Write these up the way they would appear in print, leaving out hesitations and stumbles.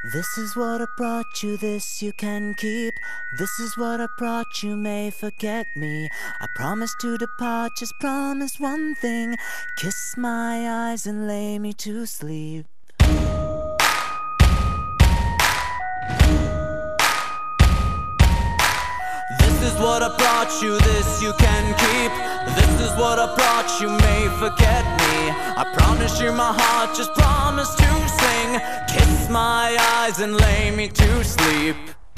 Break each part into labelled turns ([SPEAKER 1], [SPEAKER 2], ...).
[SPEAKER 1] This is what I brought you, this you can keep. This is what I brought you, may forget me. I promise to depart, just promise one thing. Kiss my eyes and lay me to sleep. This is what I brought you, this you can keep. This is what I brought you, may forget me. I promise you my heart, just promise to sing. Kiss my eyes and lay me to sleep.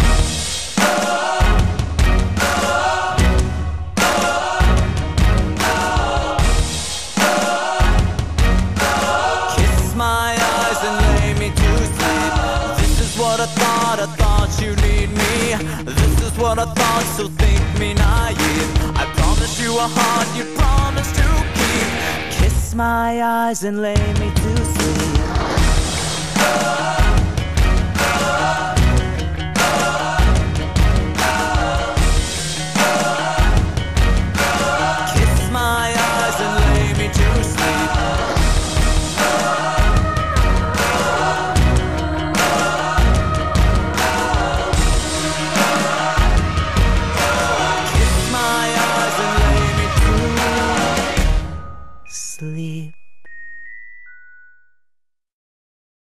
[SPEAKER 1] Kiss my eyes and lay me to sleep. This is what I thought you'd need me. This is what I thought, so think me naive. I promise you a heart you promise to keep. Kiss my eyes and lay me to sleep.